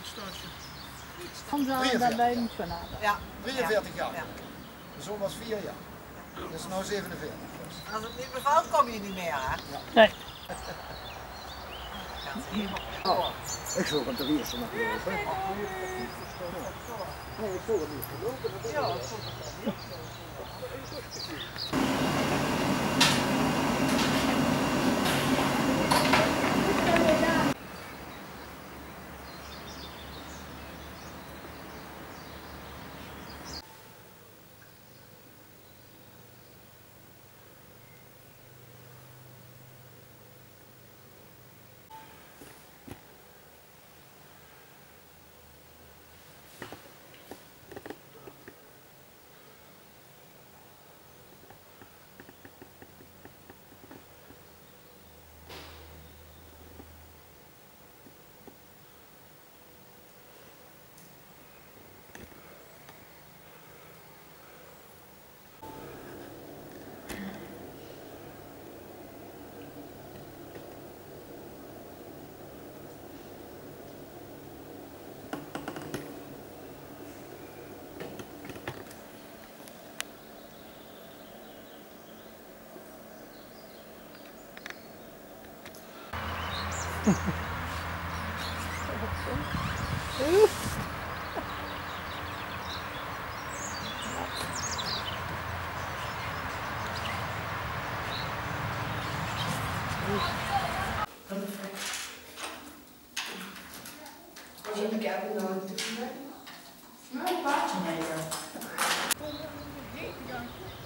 Daarbij moet je nadenken. Ja. 43 jaar. Ja. De zoon was 4 jaar. Dat is nou 47. Als het niet bevalt, kom je niet meer, hè? Nee. Ik zoek hem ten eerste nog lopen. Nee, ik voel hem niet gelopen. Ja, dat vond ik Ik heb het nooit te doen. Nou, een paardje mee.